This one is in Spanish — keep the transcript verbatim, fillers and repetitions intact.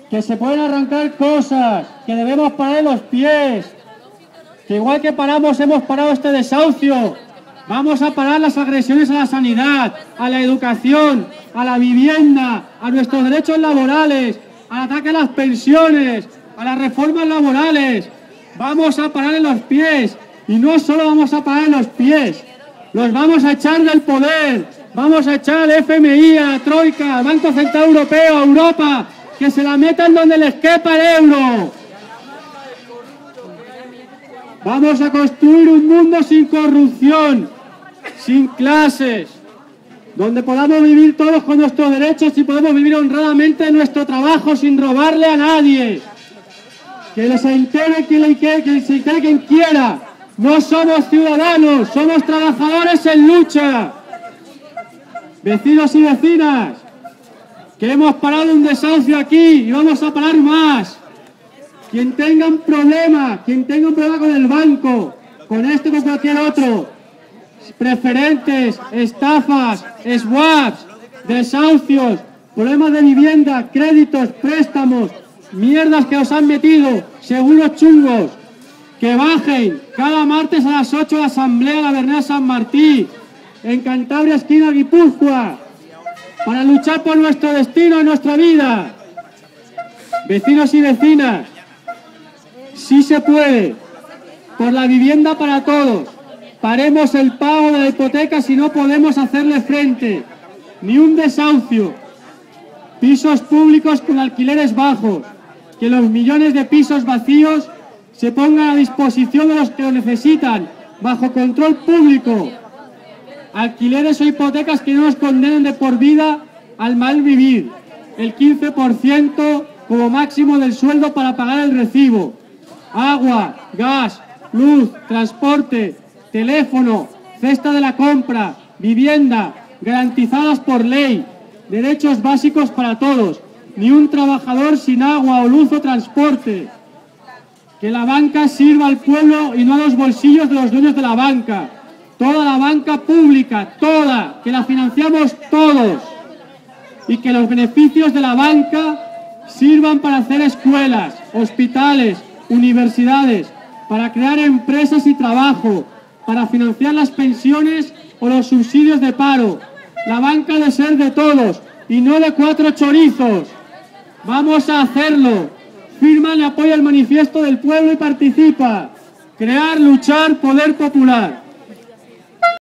que se pueden arrancar cosas, que debemos parar los pies, que igual que paramos, hemos parado este desahucio. Vamos a parar las agresiones a la sanidad, a la educación, a la vivienda, a nuestros derechos laborales, al ataque a las pensiones, a las reformas laborales. Vamos a parar en los pies, y no solo vamos a parar en los pies, los vamos a echar del poder, vamos a echar al F M I, a la Troika, al Banco Central Europeo, a Europa, que se la metan donde les quepa el euro. Vamos a construir un mundo sin corrupción, sin clases, donde podamos vivir todos con nuestros derechos y podemos vivir honradamente nuestro trabajo sin robarle a nadie. Que les entere quien, le, que se entere quien quiera. No somos ciudadanos, somos trabajadores en lucha. Vecinos y vecinas, que hemos parado un desahucio aquí y vamos a parar más. Quien tenga un problema, quien tenga un problema con el banco, con este o con cualquier otro, preferentes, estafas, swaps, desahucios, problemas de vivienda, créditos, préstamos, mierdas que os han metido, seguros chungos, que bajen cada martes a las ocho a la Asamblea de la Verneda San Martí, en Cantabria, esquina Guipúzcoa, para luchar por nuestro destino y nuestra vida. Vecinos y vecinas, sí se puede, por la vivienda para todos. Paremos el pago de la hipoteca si no podemos hacerle frente. Ni un desahucio. Pisos públicos con alquileres bajos. Que los millones de pisos vacíos se pongan a disposición de los que lo necesitan, bajo control público. Alquileres o hipotecas que no nos condenen de por vida al mal vivir. El quince por ciento como máximo del sueldo para pagar el recibo. Agua, gas, luz, transporte, teléfono, cesta de la compra, vivienda, garantizadas por ley, derechos básicos para todos, ni un trabajador sin agua o luz o transporte. Que la banca sirva al pueblo y no a los bolsillos de los dueños de la banca. Toda la banca pública, toda, que la financiamos todos. Y que los beneficios de la banca sirvan para hacer escuelas, hospitales, universidades, para crear empresas y trabajo, para financiar las pensiones o los subsidios de paro. La banca ha de ser de todos y no de cuatro chorizos. Vamos a hacerlo. Firma y apoya el manifiesto del pueblo y participa. Crear, luchar, poder popular.